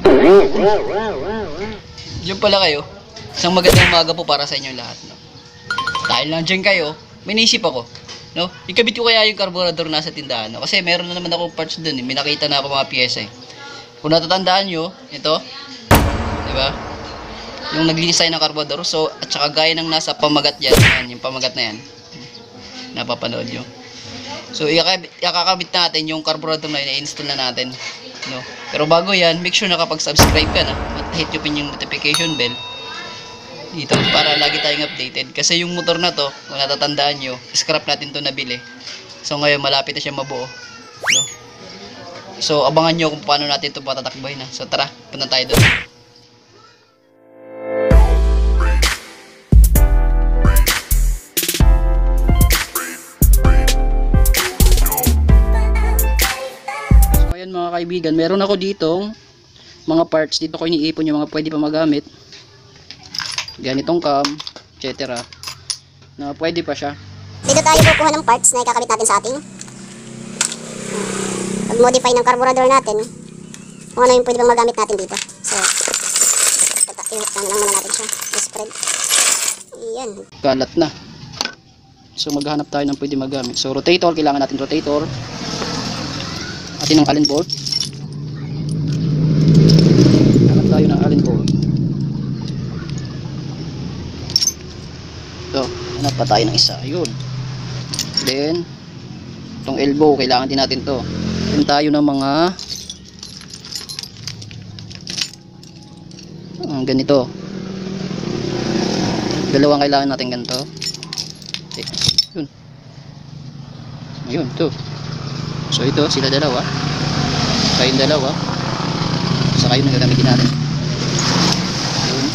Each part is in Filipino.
Diyan pala kayo. Isang magandang umaga po para sa inyo lahat, no? Dahil lang dyan kayo, may naisip ako, no? Ikabit ko kaya yung carburetor nasa tindahan, no? Kasi meron na naman ako parts dun, eh. May nakita na ako mga piyesa, eh. Kung natatandaan nyo, ito, di ba? Yung nag-design ng carburetor, so, at saka gaya ng nasa pamagat yan, yung pamagat na yan, napapanood nyo. So, ikakabit natin yung carburetor na yun, i-install na natin, no? Pero bago yan, make sure na kapag subscribe ka na, at hit nyo pin yung notification bell dito para lagi tayong updated. Kasi yung motor na to, kung natatandaan nyo, scrap natin to nabili. So ngayon, malapit na siya mabuo, no? So, abangan nyo kung paano natin ito patatakboy na. So, tara, punta tayo doon. So, ayan mga kaibigan, meron ako ditong mga parts. Dito ko iniipon yung mga pwede pa magamit. Ganitong cam, etc. Na pwede pa siya. Dito tayo kukuha ng parts na ikakabit natin sa ating pag-modify ng carburetor natin, kung ano yung pwede bang magamit natin dito. So, i-hook lang muna natin siya. I-spread. Ayan. Kalat na. So, maghahanap tayo ng pwede magamit. So, rotator. Kailangan natin rotator. Atin ng Allen bolt. Hanap tayo ng Allen bolt. So, hanap pa tayo ng isa. Ayun. Then, itong elbow. Kailangan din natin to. Then tayo ng mga ganito. Dalawang kailangan natin ganito. Okay. Yun. Ayun, to. So ito, sila dalawa. Kayong dalawa. Saka yun ang gagamitin natin. Ayun.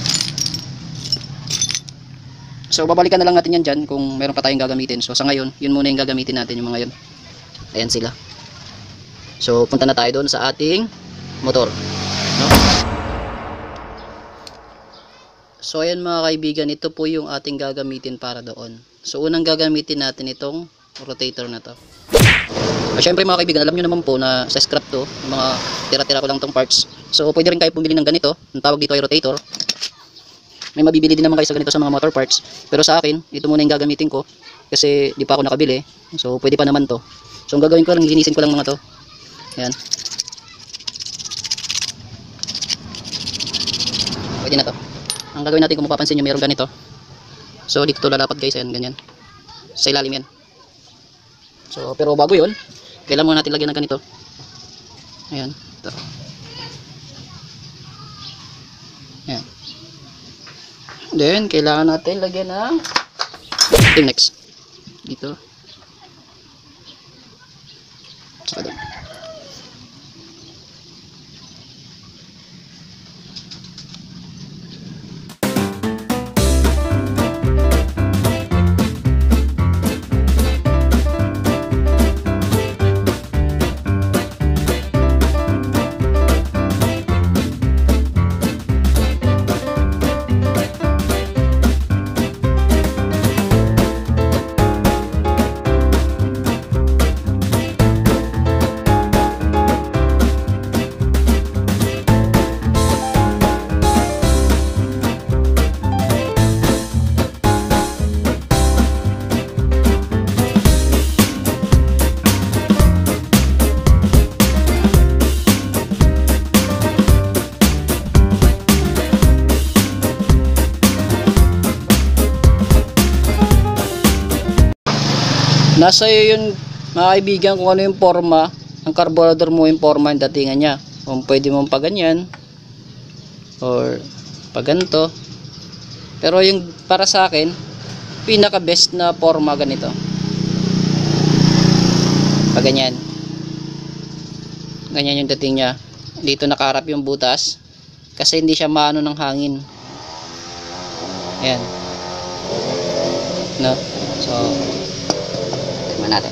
So babalikan na lang natin yan dyan kung meron pa tayong gagamitin. So sa ngayon, yun muna yung gagamitin natin, yung mga yun. Ayan sila. So punta na tayo doon sa ating motor, no? So ayan mga kaibigan, ito po yung ating gagamitin para doon. So unang gagamitin natin itong rotator na to. Syempre mga kaibigan, alam nyo naman po na sa scrap to, mga tira-tira ko lang tong parts. So pwede rin kayo pumili ng ganito. Ang tawag dito ay rotator. May mabibili din naman kayo sa ganito sa mga motor parts. Pero sa akin, ito muna yung gagamitin ko kasi di pa ako nakabili. So pwede pa naman to. So ang gagawin ko lang, linisin ko lang mga to. Ayan. Pwede na to. Ang gagawin natin, kung mapapansin nyo, mayroong ganito. So dito to lalapat guys, ayan, ganyan. Sa ilalim yan. So pero bago yun, kailangan muna natin lagyan ng ganito. Ayan. Ito. Ayan. Then kailangan natin lagyan ng next. Dito. Saka doon. Nasa iyo yun mga kaibigan kung ano yung forma ng carburetor mo, yung forma yung datingan niya. Kung pwede mong pa ganyan or pa ganito. Pero yung para sa akin, pinaka best na forma ganito. Pa ganyan. Ganyan yung dating niya. Dito nakaharap yung butas kasi hindi siya maano ng hangin. Ayan. No? So natin.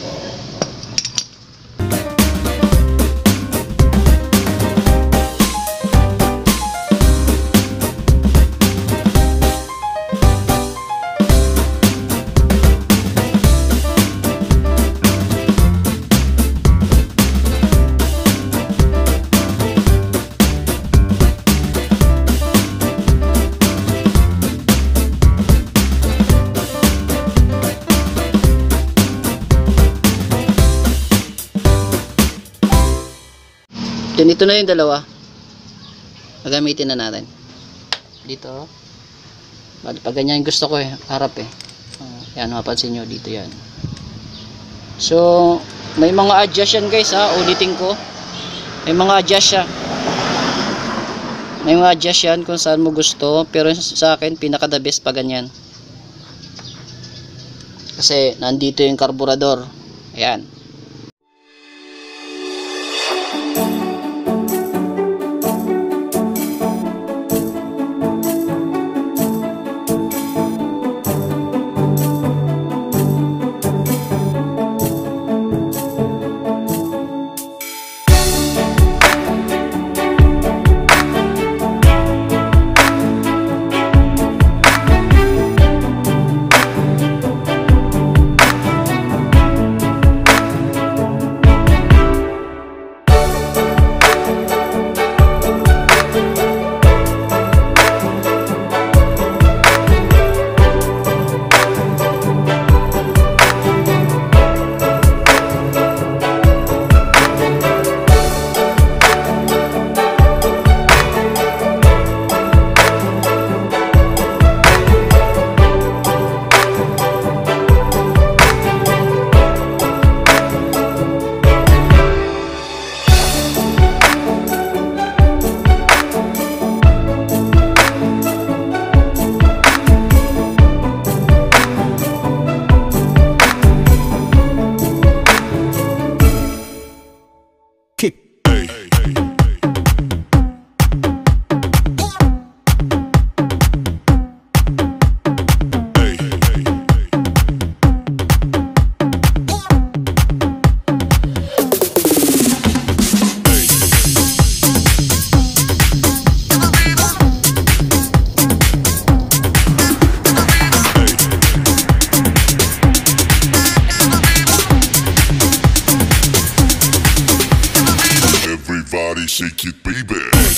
Then ito na yung dalawa. Gagamitin na natin. Dito. Bali, pag ganyan gusto ko harap yan, mapansin nyo dito yan. So, may mga adjust yan guys ulitin ko. May mga adjust siya. May mga adjust yan kung saan mo gusto. Pero sa akin, pinaka the best pa ganyan. Kasi nandito yung karburador. Ayan. Everybody shake it, baby.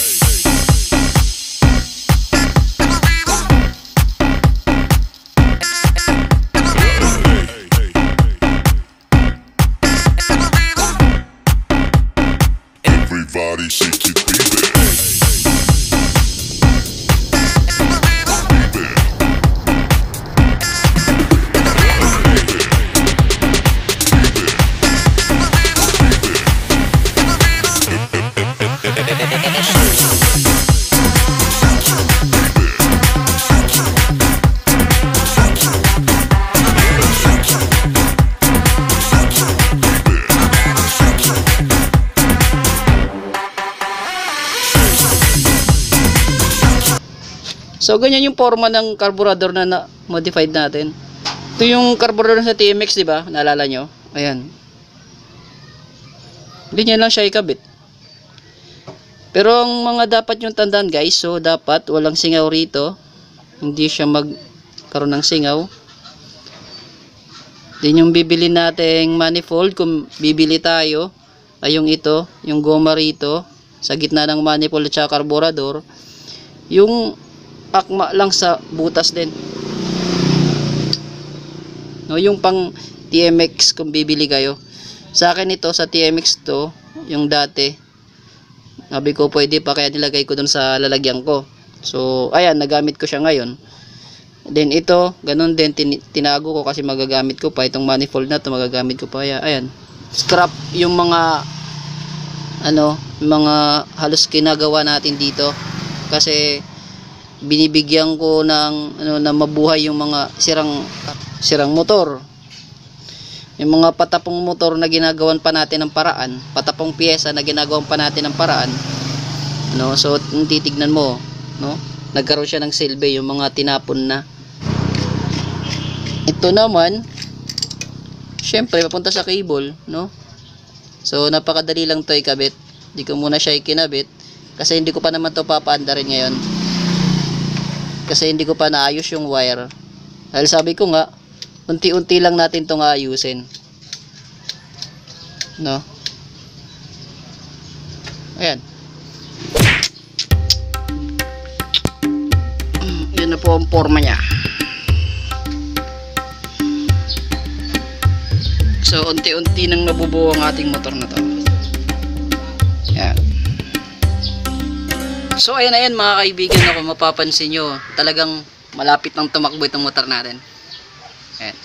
Everybody shake it, baby. So ganyan yung forma ng carburetor na modified natin. Ito yung carburetor sa TMX, di ba? Naalala nyo? Ayan. Hindi niya lang siya ikabit. Pero ang mga dapat yung tandaan guys, so dapat walang singaw rito. Hindi siya magkaroon ng singaw. Then yung bibili nating manifold, kung bibili tayo, ay yung ito, yung goma rito, sa gitna ng manifold at saka carburetor, yung akma lang sa butas din. No, yung pang TMX kung bibili kayo. Sa akin ito, sa TMX to, yung dati. Sabi ko pwede pa, kaya nilagay ko dun sa lalagyan ko. So, ayan, nagamit ko siya ngayon. Then ito, ganun din, tinago ko kasi magagamit ko pa. Itong manifold na to, magagamit ko pa. Ayan, scrap yung mga mga halos ginagawa natin dito. Kasi binibigyan ko ng na mabuhay yung mga sirang motor, yung mga patapong motor na ginagawan pa natin ng paraan, patapong piyesa na ginagawan pa natin ng paraan, so titignan mo, nagkaroon siya ng silbi, yung mga tinapon na. Ito naman syempre papunta sa cable, so napakadali lang to ikabit. Hindi ko muna siya ikinabit kasi hindi ko pa naman to papaanda rin ngayon. Kasi hindi ko pa naayos yung wire. Dahil sabi ko nga, unti-unti lang natin itong ayusin. Ayan. Yan na po ang forma niya. So, unti-unti nang nabubuo ang ating motor na to. Ayan. So ayan mga kaibigan, ako mapapansin nyo, talagang malapit nang tumakbo itong motor natin. Ayan.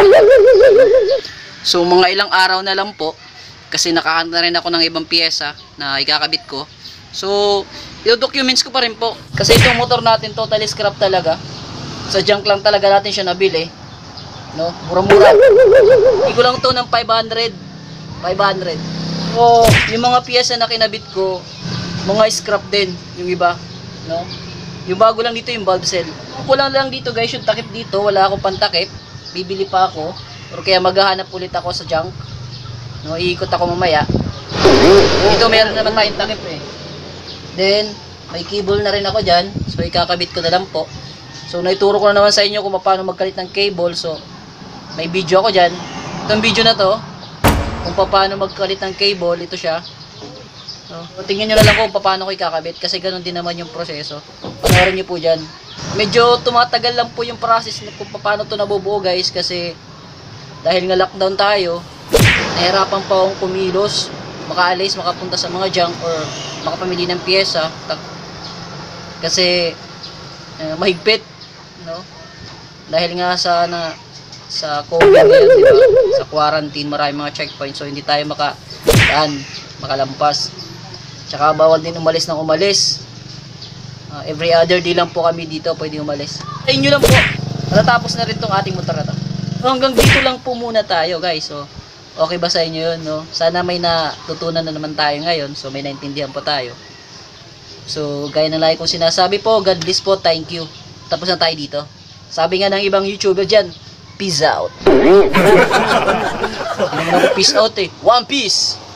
So mga ilang araw na lang po, kasi nakahanda rin ako ng ibang piyesa na ikakabit ko. So i-documents ko pa rin po, kasi itong motor natin totally scrap talaga. Sa junk lang talaga natin siya nabili, no? Mura-mura. Hindi ko lang to ng 500. So yung mga piyesa na kinabit ko, mga scrap din yung iba, no? Yung bago lang dito yung valve cell. Kulang lang dito guys yung takip dito, wala akong pantakip. Bibili pa ako or kaya maghahanap ulit ako sa junk, no? Iikot ako mamaya. Dito meron naman tayong takip eh. Then may cable na rin ako dyan, so ikakabit ko na lang po. So naituro ko na naman sa inyo kung paano magkalit ng cable. So may video ako dyan. Itong video na to kung paano magkalit ng cable, ito siya. So tingnan nyo na lang kung paano ko ikakabit, kasi ganun din naman yung proseso. Panoorin nyo po dyan. Medyo tumatagal lang po yung process kung paano to nabubuo guys, kasi dahil nga lockdown tayo, nahirapan pa akong kumilos, makaalis, makapunta sa mga junk or makapamili ng pyesa kasi mahigpit, no? Dahil nga sa COVID ngayon, diba? Sa quarantine, maraming mga checkpoint, so hindi tayo makalampas. Tsaka bawal din umalis ng umalis. Every other day lang po kami dito pwede umalis. Sa inyo lang po, natapos na rin tong ating motor na to. So hanggang dito lang po muna tayo guys. So okay ba sa inyo yun, no? Sana may natutunan na naman tayo ngayon, so may naintindihan po tayo. So gaya ng lagi kong sinasabi po, God bless po, thank you. Tapos na tayo dito. Sabi nga ng ibang YouTuber dyan, peace out. Hindi naman ako peace out eh, one piece.